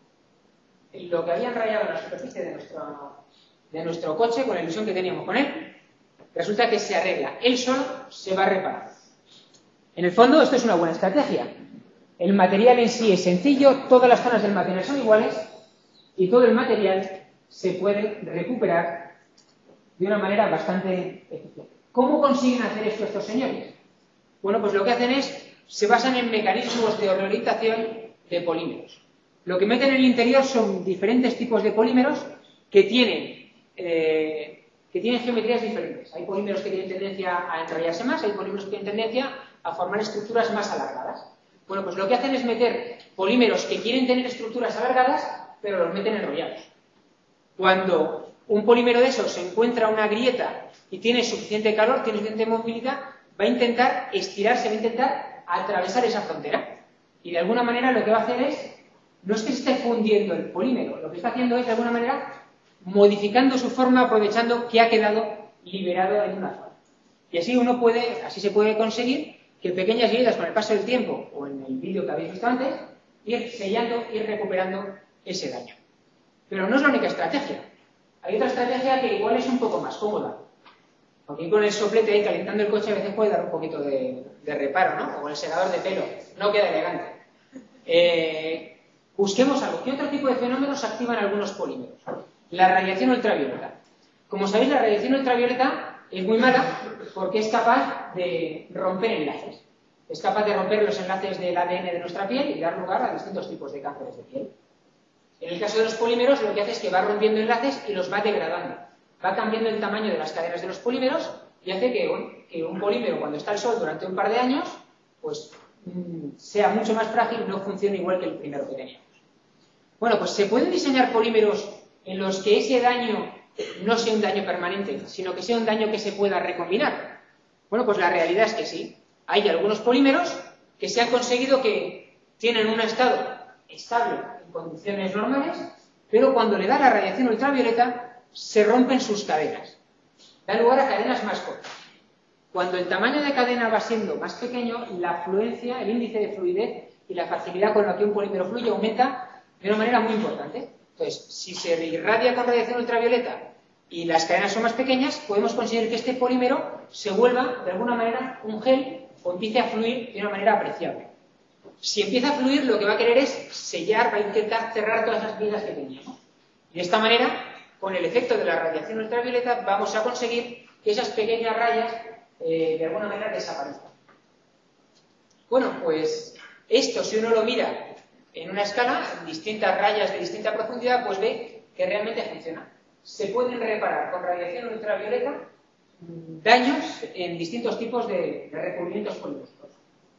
lo que habían rayado en la superficie de nuestro, de nuestro coche, con la ilusión que teníamos con él, resulta que se arregla. Él solo se va a reparar. En el fondo, esto es una buena estrategia. El material en sí es sencillo, todas las zonas del material son iguales y todo el material se puede recuperar de una manera bastante eficiente. ¿Cómo consiguen hacer esto estos señores? Bueno, pues lo que hacen es, se basan en mecanismos de reorientación de polímeros. Lo que meten en el interior son diferentes tipos de polímeros que tienen... Eh, que tienen geometrías diferentes. Hay polímeros que tienen tendencia a enrollarse más, hay polímeros que tienen tendencia a formar estructuras más alargadas. Bueno, pues lo que hacen es meter polímeros que quieren tener estructuras alargadas, pero los meten enrollados. Cuando un polímero de esos se encuentra una grieta y tiene suficiente calor, tiene suficiente movilidad, va a intentar estirarse, va a intentar atravesar esa frontera. Y de alguna manera lo que va a hacer es, no es que se esté fundiendo el polímero, lo que está haciendo es de alguna manera modificando su forma, aprovechando que ha quedado liberado en una zona. Y así uno puede, así se puede conseguir que pequeñas grietas con el paso del tiempo, o en el vídeo que habéis visto antes, ir sellando, ir recuperando ese daño. Pero no es la única estrategia. Hay otra estrategia que igual es un poco más cómoda. Porque con el soplete ahí calentando el coche a veces puede dar un poquito de, de reparo, ¿no? O con el secador de pelo. No queda elegante. Eh, busquemos algo. ¿Qué otro tipo de fenómenos activan algunos polímeros? La radiación ultravioleta. Como sabéis, la radiación ultravioleta es muy mala porque es capaz de romper enlaces. Es capaz de romper los enlaces del A D N de nuestra piel y dar lugar a distintos tipos de cánceres de piel. En el caso de los polímeros, lo que hace es que va rompiendo enlaces y los va degradando. Va cambiando el tamaño de las cadenas de los polímeros y hace que, bueno, que un polímero, cuando está al sol durante un par de años, pues mmm, sea mucho más frágil y no funcione igual que el primero que teníamos. Bueno, pues se pueden diseñar polímeros en los que ese daño no sea un daño permanente, sino que sea un daño que se pueda recombinar. Bueno, pues la realidad es que sí. Hay algunos polímeros que se han conseguido que tienen un estado estable en condiciones normales, pero cuando le da la radiación ultravioleta se rompen sus cadenas. Da lugar a cadenas más cortas. Cuando el tamaño de cadena va siendo más pequeño, la fluencia, el índice de fluidez y la facilidad con la que un polímero fluye aumenta de una manera muy importante. Entonces, si se irradia con radiación ultravioleta y las cadenas son más pequeñas, podemos conseguir que este polímero se vuelva, de alguna manera, un gel o empiece a fluir de una manera apreciable. Si empieza a fluir, lo que va a querer es sellar, va a intentar cerrar todas las grietas que tenía, ¿no? Y de esta manera, con el efecto de la radiación ultravioleta, vamos a conseguir que esas pequeñas rayas, eh, de alguna manera, desaparezcan. Bueno, pues esto, si uno lo mira en una escala, en distintas rayas de distinta profundidad, pues ve que realmente funciona. Se pueden reparar con radiación ultravioleta daños en distintos tipos de, de recubrimientos polímicos.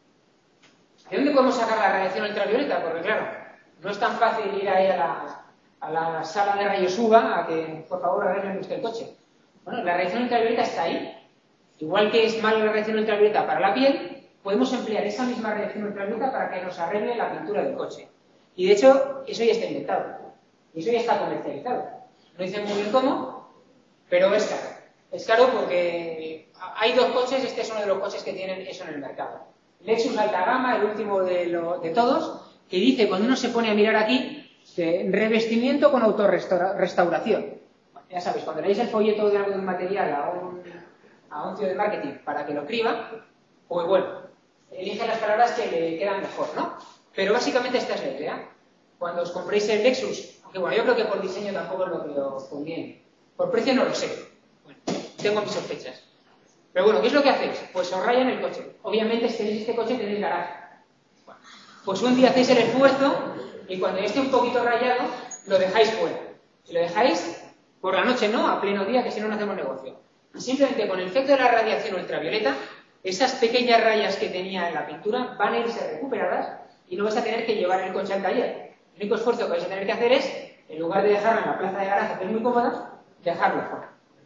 ¿De dónde podemos sacar la radiación ultravioleta? Porque claro, no es tan fácil ir ahí a la, a la sala de rayos U V A a que, por favor, arreglen usted el coche. Bueno, la radiación ultravioleta está ahí. Igual que es mala la radiación ultravioleta para la piel, podemos emplear esa misma radiación ultravioleta para que nos arregle la pintura del coche. Y de hecho, eso ya está inventado. Y eso ya está comercializado. No dicen muy bien cómo, pero es caro. Es caro porque hay dos coches, este es uno de los coches que tienen eso en el mercado. Lexus alta gama, el último de, lo, de todos, que dice, cuando uno se pone a mirar aquí, que revestimiento con autorrestauración. Ya sabéis, cuando leéis el folleto de algo de un material a un, a un tío de marketing para que lo escriba, pues bueno, elige las palabras que le quedan mejor, ¿no? Pero básicamente esta es la idea. Cuando os compréis el Lexus, aunque bueno, yo creo que por diseño tampoco es lo que os conviene. Por precio no lo sé. Bueno, tengo mis sospechas. Pero bueno, ¿qué es lo que hacéis? Pues os rayan el coche. Obviamente, si tenéis este coche, tenéis garaje. Bueno, pues un día hacéis el esfuerzo y cuando ya esté un poquito rayado, lo dejáis fuera. Si lo dejáis por la noche, no, a pleno día, que si no, no hacemos negocio. Y simplemente con el efecto de la radiación ultravioleta, esas pequeñas rayas que tenía en la pintura van a irse recuperadas y no vais a tener que llevar el coche al taller. El único esfuerzo que vais a tener que hacer es, en lugar de dejarlo en la plaza de garaje, que es muy cómoda, dejarlo fuera.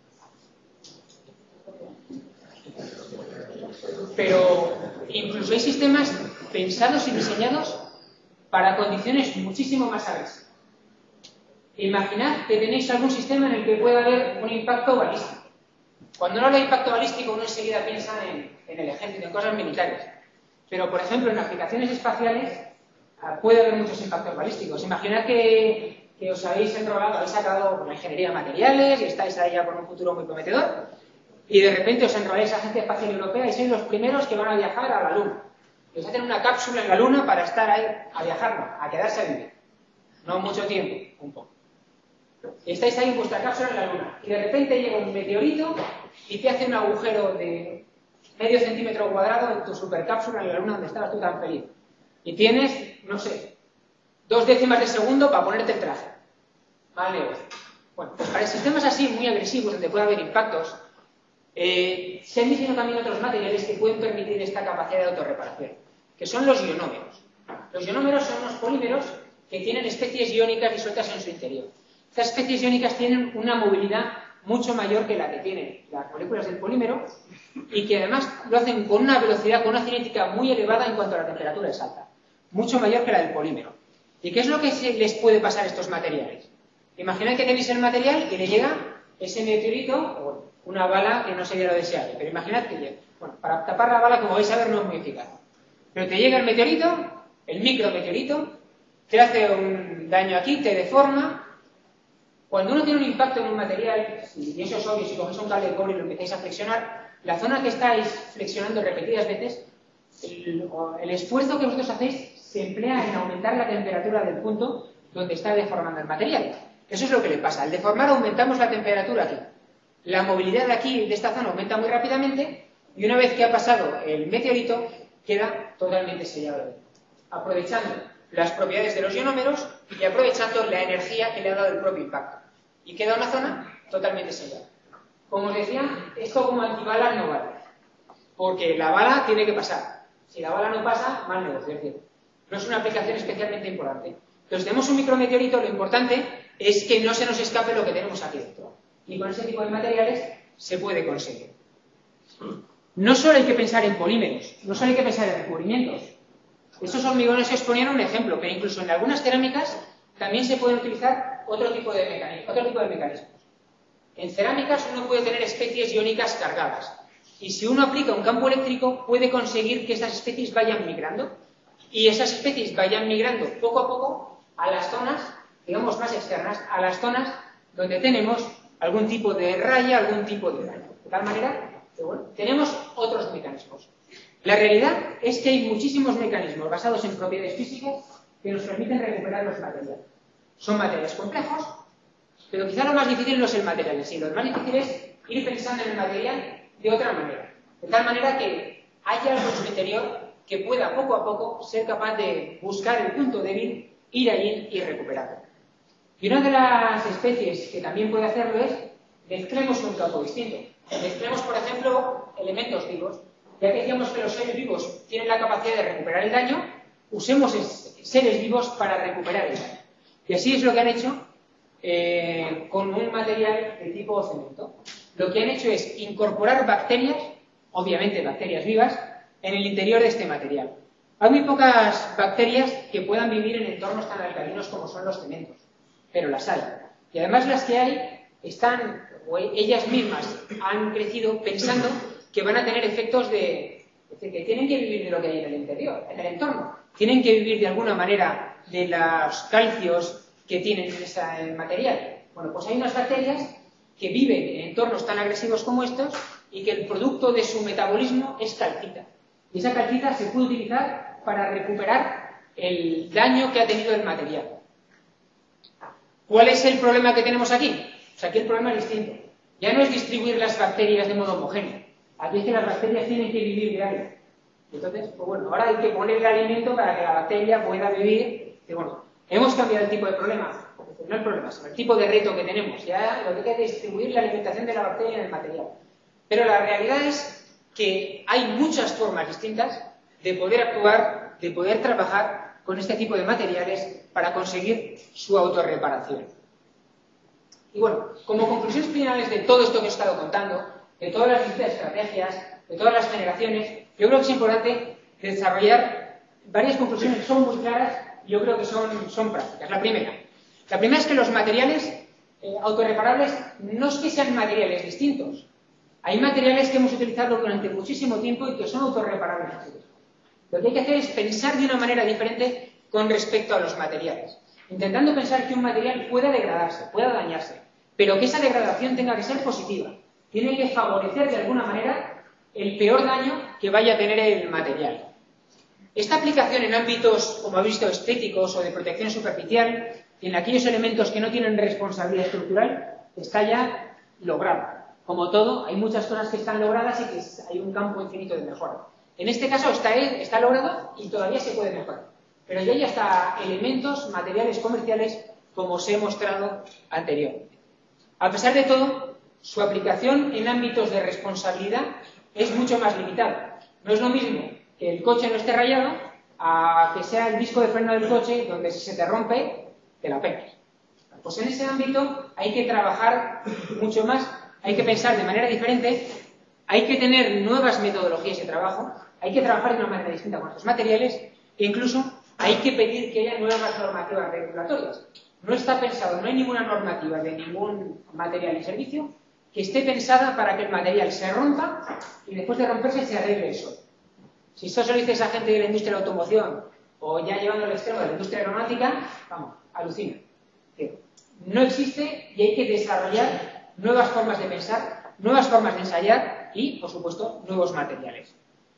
Pero incluso hay sistemas pensados y diseñados para condiciones muchísimo más agresivas. Imaginad que tenéis algún sistema en el que pueda haber un impacto balístico. Cuando uno habla de impacto balístico, uno enseguida piensa en, en el ejército, en cosas militares. Pero, por ejemplo, en aplicaciones espaciales puede haber muchos impactos balísticos. Imaginad que, que os habéis enrolado, habéis sacado por la ingeniería de materiales y estáis ahí ya por un futuro muy prometedor, y de repente os enroláis a la Agencia Espacial Europea y sois los primeros que van a viajar a la Luna. Y os hacen una cápsula en la Luna para estar ahí, a viajar, no, a quedarse a vivir. No mucho tiempo, un poco. Y estáis ahí en vuestra cápsula en la Luna. Y de repente llega un meteorito y te hace un agujero de medio centímetro cuadrado en tu supercápsula en la Luna donde estabas tú tan feliz. Y tienes, no sé, dos décimas de segundo para ponerte el traje. Vale. Bueno, pues para sistemas así muy agresivos donde puede haber impactos, eh, se han diseñado también otros materiales que pueden permitir esta capacidad de autorreparación, que son los ionómeros. Los ionómeros son unos polímeros que tienen especies iónicas disueltas en su interior. Estas especies iónicas tienen una movilidad mucho mayor que la que tienen las moléculas del polímero y que además lo hacen con una velocidad, con una cinética muy elevada en cuanto a la temperatura es alta, mucho mayor que la del polímero. ¿Y qué es lo que se les puede pasar a estos materiales? Imaginad que tenéis el material y le llega ese meteorito o una bala que no sería lo deseable, pero imaginad que llega. Bueno, para tapar la bala, como vais a ver, no es muy eficaz. Pero te llega el meteorito, el micrometeorito, te hace un daño aquí, te deforma. Cuando uno tiene un impacto en un material, y eso es obvio, si cogéis un cable de cobre y lo empezáis a flexionar, la zona que estáis flexionando repetidas veces, el, el esfuerzo que vosotros hacéis se emplea en aumentar la temperatura del punto donde está deformando el material. Eso es lo que le pasa. Al deformar aumentamos la temperatura aquí. La movilidad de aquí, de esta zona, aumenta muy rápidamente y una vez que ha pasado el meteorito, queda totalmente sellado. Aprovechando las propiedades de los ionómeros y aprovechando la energía que le ha dado el propio impacto. Y queda una zona totalmente sellada. Como os decía, esto como antibalas no vale. Porque la bala tiene que pasar. Si la bala no pasa, mal negocio. Es decir, no es una aplicación especialmente importante. Entonces, tenemos un micrometeorito, lo importante es que no se nos escape lo que tenemos aquí dentro. Y con ese tipo de materiales se puede conseguir. No solo hay que pensar en polímeros, no solo hay que pensar en recubrimientos. Estos hormigones os ponían un ejemplo, pero incluso en algunas cerámicas también se pueden utilizar otro tipo de mecanismos. Otro tipo de mecanismos. En cerámicas uno puede tener especies iónicas cargadas. y si uno aplica un campo eléctrico puede conseguir que esas especies vayan migrando y esas especies vayan migrando poco a poco a las zonas, digamos, más externas, a las zonas donde tenemos algún tipo de raya, algún tipo de daño. De tal manera que, bueno, tenemos otros mecanismos. La realidad es que hay muchísimos mecanismos basados en propiedades físicas que nos permiten recuperar los materiales. Son materiales complejos, pero quizá lo más difícil no es el material en sí, lo más difícil es ir pensando en el material de otra manera, de tal manera que haya algo en su interior que pueda poco a poco ser capaz de buscar el punto débil, ir allí y recuperarlo. Y una de las especies que también puede hacerlo es mezclemos un campo distinto. Mezclemos, por ejemplo, elementos vivos. Ya que decíamos que los seres vivos tienen la capacidad de recuperar el daño, usemos seres vivos para recuperar el daño. Y así es lo que han hecho eh, con un material de tipo cemento. Lo que han hecho es incorporar bacterias, obviamente bacterias vivas, en el interior de este material. Hay muy pocas bacterias que puedan vivir en entornos tan alcalinos como son los cementos, pero las hay. Y además las que hay están, o ellas mismas han crecido pensando que van a tener efectos de, es decir, que tienen que vivir de lo que hay en el interior, en el entorno. Tienen que vivir de alguna manera de los calcios que tienen en ese material. Bueno, pues hay unas bacterias que viven en entornos tan agresivos como estos y que el producto de su metabolismo es calcita. Y esa calcita se puede utilizar para recuperar el daño que ha tenido el material. ¿Cuál es el problema que tenemos aquí? Pues aquí el problema es distinto. Ya no es distribuir las bacterias de modo homogéneo. Aquí es que las bacterias tienen que vivir de algo. Entonces, pues bueno, ahora hay que poner el alimento para que la bacteria pueda vivir. Y bueno, hemos cambiado el tipo de problema. No el problema, sino el tipo de reto que tenemos. Ya lo que hay que es distribuir la alimentación de la bacteria en el material. Pero la realidad es que hay muchas formas distintas de poder actuar, de poder trabajar con este tipo de materiales para conseguir su autorreparación. Y bueno, como conclusiones finales de todo esto que os he estado contando, de todas las distintas estrategias, de todas las generaciones, yo creo que es importante desarrollar varias conclusiones que son muy claras y yo creo que son, son prácticas. La primera, la primera es que los materiales eh, autorreparables no es que sean materiales distintos. Hay materiales que hemos utilizado durante muchísimo tiempo y que son autorreparables. Lo que hay que hacer es pensar de una manera diferente con respecto a los materiales, intentando pensar que un material pueda degradarse, pueda dañarse, pero que esa degradación tenga que ser positiva. Tiene que favorecer de alguna manera el peor daño que vaya a tener el material. Esta aplicación en ámbitos, como habéis visto, estéticos o de protección superficial, en aquellos elementos que no tienen responsabilidad estructural, está ya lograda. Como todo, hay muchas cosas que están logradas y que hay un campo infinito de mejora. En este caso está, está logrado y todavía se puede mejorar. Pero ya hay hasta elementos, materiales comerciales, como os he mostrado anteriormente. A pesar de todo, su aplicación en ámbitos de responsabilidad es mucho más limitada. No es lo mismo que el coche no esté rayado a que sea el disco de freno del coche donde si se te rompe, te la pegas. Pues en ese ámbito hay que trabajar mucho más, hay que pensar de manera diferente, hay que tener nuevas metodologías de trabajo, hay que trabajar de una manera distinta con estos materiales e incluso hay que pedir que haya nuevas normativas regulatorias. No está pensado, no hay ninguna normativa de ningún material y servicio que esté pensada para que el material se rompa y después de romperse se arregle el solo. Si esto se lo dices a gente de la industria de la automoción o ya llevando al extremo de la industria aeronáutica, vamos, alucina. No existe y hay que desarrollar nuevas formas de pensar, nuevas formas de ensayar y, por supuesto, nuevos materiales.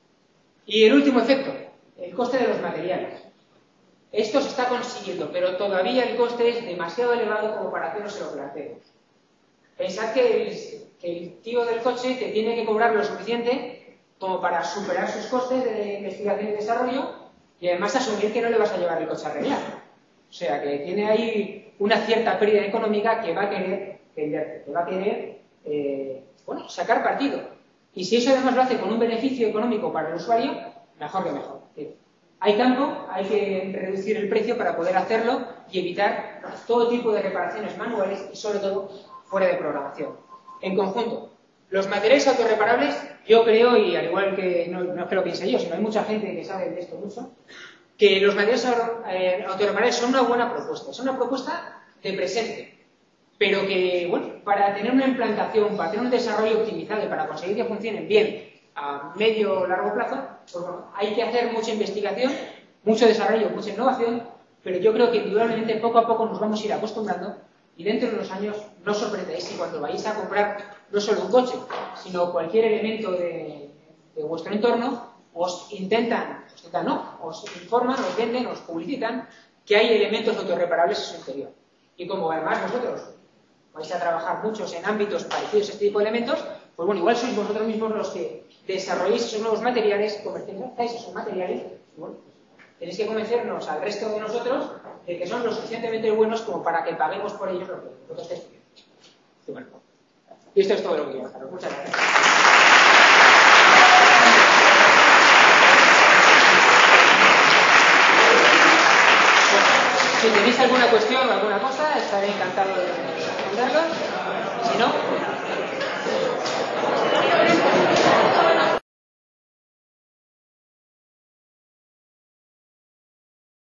Y el último efecto, el coste de los materiales. Esto se está consiguiendo, pero todavía el coste es demasiado elevado como para que no se lo plantee. Pensad que el, que el tío del coche te tiene que cobrar lo suficiente como para superar sus costes de investigación y desarrollo y además asumir que no le vas a llevar el coche a arreglar. O sea, que tiene ahí una cierta pérdida económica que va a querer venderte, que va a querer eh, bueno, sacar partido. Y si eso además lo hace con un beneficio económico para el usuario, mejor que mejor. Hay campo, hay que reducir el precio para poder hacerlo y evitar todo tipo de reparaciones manuales y sobre todo fuera de programación. En conjunto, los materiales autorreparables, yo creo, y al igual que no, no es que lo piense yo, sino hay mucha gente que sabe de esto mucho, que los materiales autorreparables son una buena propuesta, son una propuesta de presente, pero que, bueno, para tener una implantación, para tener un desarrollo optimizado y para conseguir que funcionen bien a medio o largo plazo, pues bueno, hay que hacer mucha investigación, mucho desarrollo, mucha innovación, pero yo creo que indudablemente poco a poco nos vamos a ir acostumbrando y dentro de unos años no os sorprendáis si cuando vais a comprar no solo un coche, sino cualquier elemento de, de vuestro entorno, os intentan, os intentan no, os informan, os venden, os publicitan que hay elementos autorreparables en su interior. Y como además vosotros vais a trabajar muchos en ámbitos parecidos a este tipo de elementos, pues bueno, igual sois vosotros mismos los que desarrolléis esos nuevos materiales, comercializáis esos materiales, y bueno, tenéis que convencernos al resto de nosotros de que son lo suficientemente buenos como para que paguemos por ellos lo que vosotros estáis pidiendo. Y bueno, y esto es todo lo que quiero contaros. Muchas gracias. Si tenéis alguna cuestión o alguna cosa, estaré encantado de responderla. Si no,